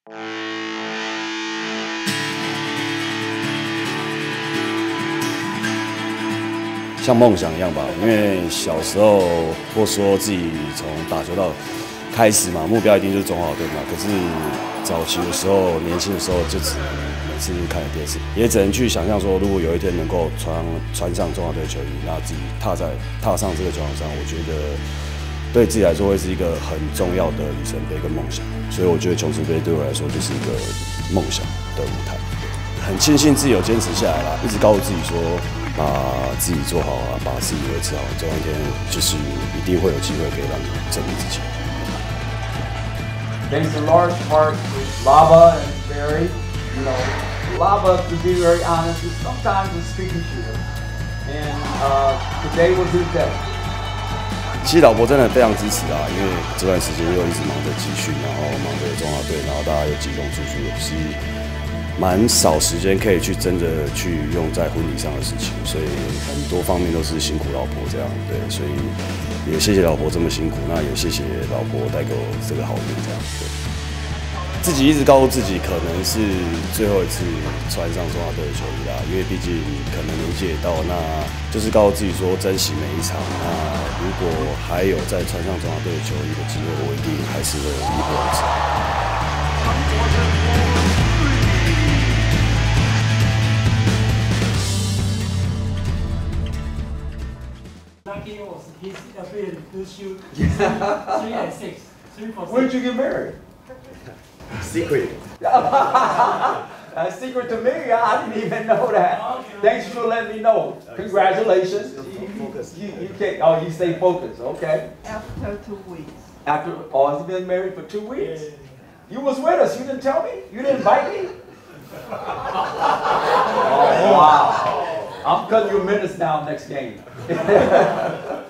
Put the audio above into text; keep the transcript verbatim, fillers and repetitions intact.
像梦想一样吧，因为小时候或说自己从打球到开始嘛，目标一定就是中华队嘛。可是早期的时候，年轻的时候就只能每次看电视，也只能去想象说，如果有一天能够穿穿上中华队球衣，那自己踏在踏上这个球场上，我觉得对自己来说会是一个很重要的里程碑跟梦想。所以我觉得琼斯杯对我来说就是一个梦想的舞台。很庆幸自己有坚持下来啦，一直告诉自己说，把自己做好啊，把自己维持好，总有一天就是一定会有机会可以让你证明自己。 Thanks in large part to Lava and Barry. You know, Lava, to be very honest, is sometimes a speaking to them. And uh, today was his day. 其实老婆真的非常支持啊，因为这段时间又一直忙着集训，然后忙着中华队，然后大家又集中出去，也是蛮少时间可以去真的去用在婚礼上的事情，所以很多方面都是辛苦老婆这样，对，所以也谢谢老婆这么辛苦，那也谢谢老婆带给我这个好运这样，对。自己一直告诉自己，可能是最后一次穿上中华队的球衣啦，因为毕竟可能年纪也到，那就是告诉自己说珍惜每一场。那如果还有再穿上中华队的球衣的机会，我一定还是会义不容辞。 Lucky was his ability to shoot three and six, three for six. When did you get married? Secret. A secret to me. I didn't even know that. Okay. Thanks for letting me know. Congratulations. Focus. You, you can't, oh, you stay focused. Okay. After two weeks. After, oh, has he been married for two weeks? You was with us. You didn't tell me? You didn't invite me? Oh, wow. I'm cutting you minutes now next game.